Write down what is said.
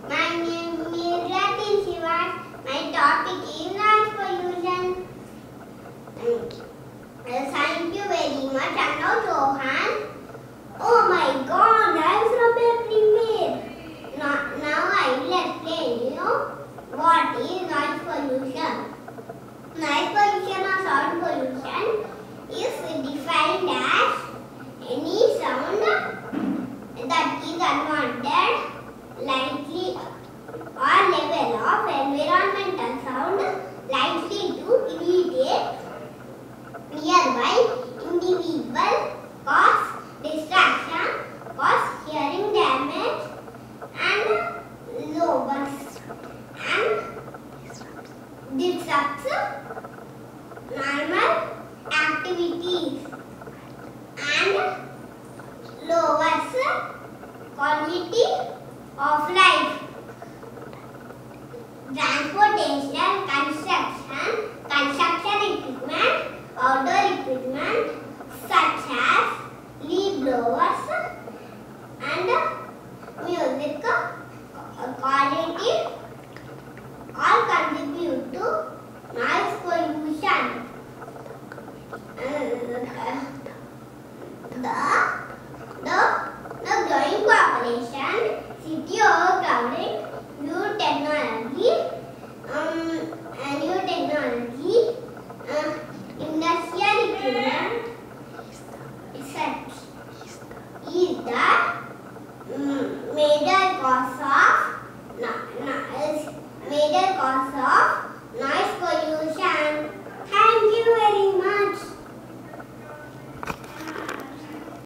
My name is Jathin Shivansh. My topic is noise pollution. Thank you very much. And now Johan. Oh my God, I'm from everywhere. Now I will explain you what is noise pollution. Noise pollution or sound pollution is defined as any sound that is unwanted, likely or level of environmental sound likely to irritate nearby individual, cause distraction, cause hearing damage and lowers and disrupts normal activities and lowers quality of life. Transportation, construction equipment, outdoor equipment such as leaf blowers and music quality all contribute to noise pollution. The growing population, city overcrowding, new technology, industrial equipment such is the major cause of